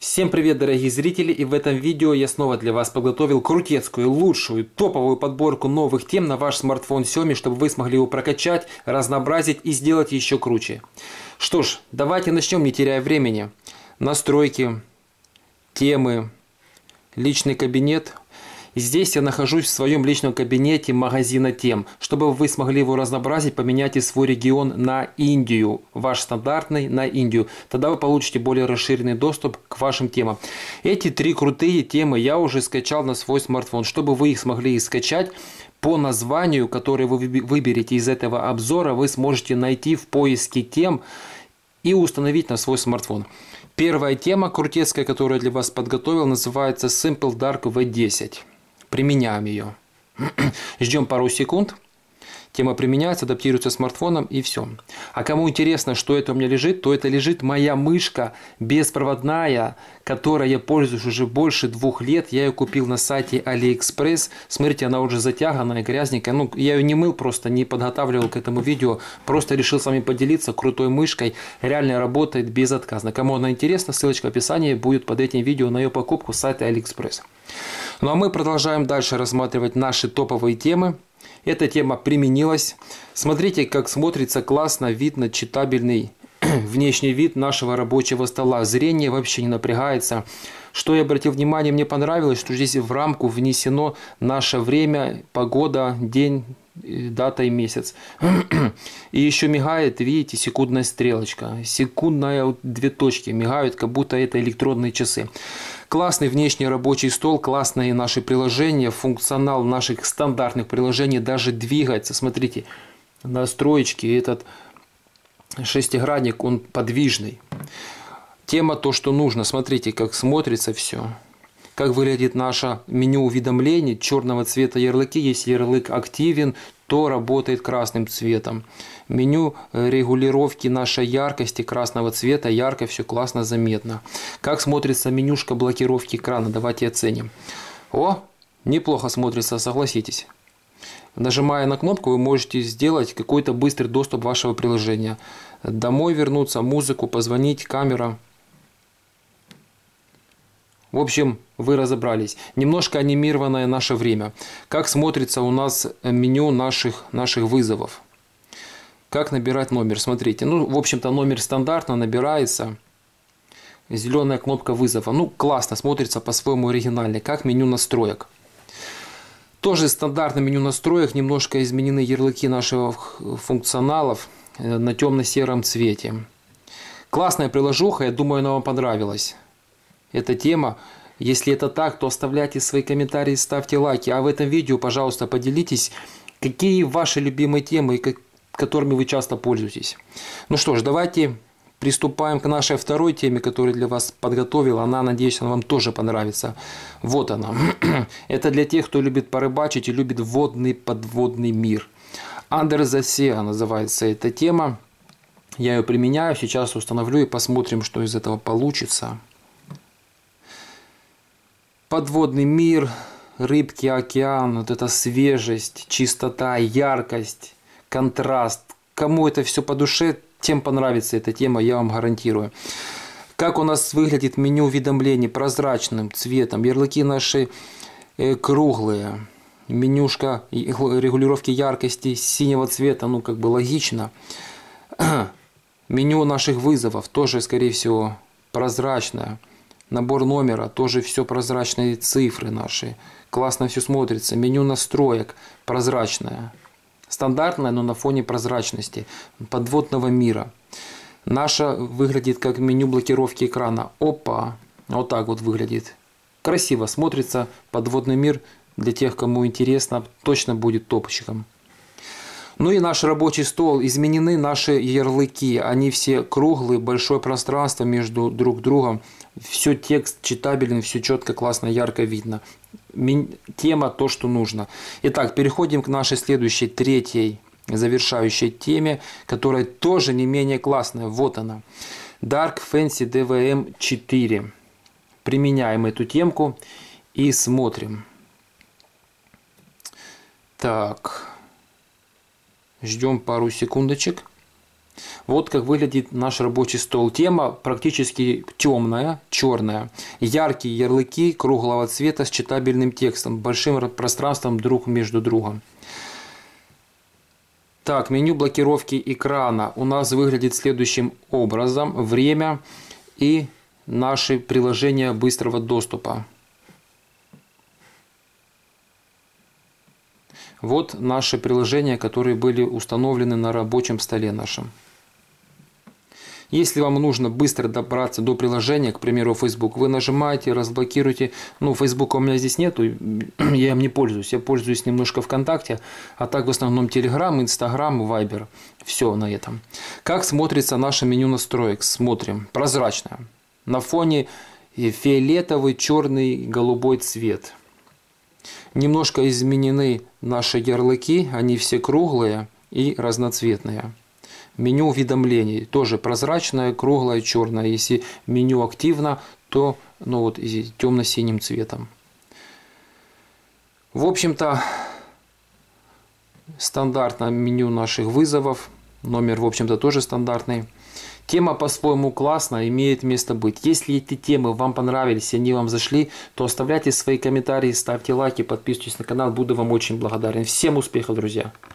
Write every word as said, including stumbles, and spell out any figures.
Всем привет, дорогие зрители, и в этом видео я снова для вас подготовил крутецкую, лучшую, топовую подборку новых тем на ваш смартфон Xiaomi, чтобы вы смогли его прокачать, разнообразить и сделать еще круче. Что ж, давайте начнем, не теряя времени. Настройки, темы, личный кабинет. Здесь я нахожусь в своем личном кабинете магазина тем, чтобы вы смогли его разнообразить, поменять и свой регион на Индию, ваш стандартный на Индию. Тогда вы получите более расширенный доступ к вашим темам. Эти три крутые темы я уже скачал на свой смартфон. Чтобы вы их смогли скачать, по названию, которое вы выберете из этого обзора, вы сможете найти в поиске тем и установить на свой смартфон. Первая тема крутецкая, которую я для вас подготовил, называется Simple Dark ви десять. Применяем ее. Ждем пару секунд. Тема применяется, адаптируется смартфоном и все. А кому интересно, что это у меня лежит, то это лежит моя мышка беспроводная, которой я пользуюсь уже больше двух лет. Я ее купил на сайте AliExpress. Смотрите, она уже затяганная, грязненькая. Ну, я ее не мыл, просто не подготавливал к этому видео. Просто решил с вами поделиться крутой мышкой. Реально работает безотказно. Кому она интересна, ссылочка в описании будет под этим видео на ее покупку с сайта AliExpress. Ну а мы продолжаем дальше рассматривать наши топовые темы. Эта тема применилась. Смотрите, как смотрится классно, видно читабельный внешний вид нашего рабочего стола. Зрение вообще не напрягается. Что я обратил внимание, мне понравилось, что здесь в рамку внесено наше время, погода, день, дата и месяц. И еще мигает, видите, секундная стрелочка. Секундная, две точки мигают, как будто это электронные часы. Классный внешний рабочий стол, классные наши приложения, функционал наших стандартных приложений даже двигается. Смотрите, настроечки, этот шестигранник, он подвижный. Тема то, что нужно. Смотрите, как смотрится все. Как выглядит наше меню уведомлений. Черного цвета ярлыки. Если ярлык активен, то работает красным цветом. Меню регулировки нашей яркости красного цвета. Ярко, все классно, заметно. Как смотрится менюшка блокировки экрана. Давайте оценим. О, неплохо смотрится, согласитесь. Нажимая на кнопку, вы можете сделать какой-то быстрый доступ вашего приложения. Домой вернуться, музыку, позвонить, камера. В общем, вы разобрались. Немножко анимированное наше время. Как смотрится у нас меню наших, наших вызовов. Как набирать номер. Смотрите, ну, в общем-то, номер стандартно набирается. Зеленая кнопка вызова. Ну, классно, смотрится по-своему оригинально. Как меню настроек. Тоже стандартное меню настроек. Немножко изменены ярлыки наших функционалов на темно-сером цвете. Классная приложуха, я думаю, она вам понравилась. Эта тема. Если это так, то оставляйте свои комментарии, ставьте лайки. А в этом видео, пожалуйста, поделитесь, какие ваши любимые темы, которыми вы часто пользуетесь. Ну что ж, давайте приступаем к нашей второй теме, которую для вас подготовил. Она, надеюсь, она вам тоже понравится. Вот она. Это для тех, кто любит порыбачить и любит водный подводный мир. Under the Sea называется эта тема. Я ее применяю, сейчас установлю и посмотрим, что из этого получится. Подводный мир, рыбки, океан, вот эта свежесть, чистота, яркость, контраст. Кому это все по душе, тем понравится эта тема, я вам гарантирую. Как у нас выглядит меню уведомлений прозрачным цветом. Ярлыки наши э, круглые. Менюшка регулировки яркости синего цвета, ну как бы логично. Меню наших вызовов тоже, скорее всего, прозрачное. Набор номера, тоже все прозрачные цифры наши. Классно все смотрится. Меню настроек прозрачное. Стандартное, но на фоне прозрачности. Подводного мира. Наша выглядит как меню блокировки экрана. Опа! Вот так вот выглядит. Красиво смотрится. Подводный мир для тех, кому интересно, точно будет топчиком. Ну и наш рабочий стол. Изменены наши ярлыки. Они все круглые, большое пространство между друг другом. Все текст читабелен, все четко, классно, ярко видно. Тема то, что нужно. Итак, переходим к нашей следующей, третьей, завершающей теме, которая тоже не менее классная. Вот она. Dark Fancy ди ви эм четыре. Применяем эту темку и смотрим. Так. Ждем пару секундочек. Вот как выглядит наш рабочий стол. Тема практически темная, черная. Яркие ярлыки круглого цвета с читабельным текстом, большим пространством друг между другом. Так, меню блокировки экрана у нас выглядит следующим образом. Время и наши приложения быстрого доступа. Вот наши приложения, которые были установлены на рабочем столе нашем. Если вам нужно быстро добраться до приложения, к примеру, Facebook, вы нажимаете, разблокируете. Ну, Facebook у меня здесь нету, я им не пользуюсь. Я пользуюсь немножко ВКонтакте, а так в основном Telegram, Instagram, Viber. Все на этом. Как смотрится наше меню настроек? Смотрим. Прозрачное. На фоне фиолетовый, черный, голубой цвет. Немножко изменены наши ярлыки, они все круглые и разноцветные. Меню уведомлений тоже прозрачное, круглое, черное. Если меню активно, то ну вот темно-синим цветом. В общем-то, стандартное меню наших вызовов. Номер, в общем-то, тоже стандартный. Тема по-своему классная, имеет место быть. Если эти темы вам понравились, они вам зашли, то оставляйте свои комментарии, ставьте лайки, подписывайтесь на канал. Буду вам очень благодарен. Всем успехов, друзья!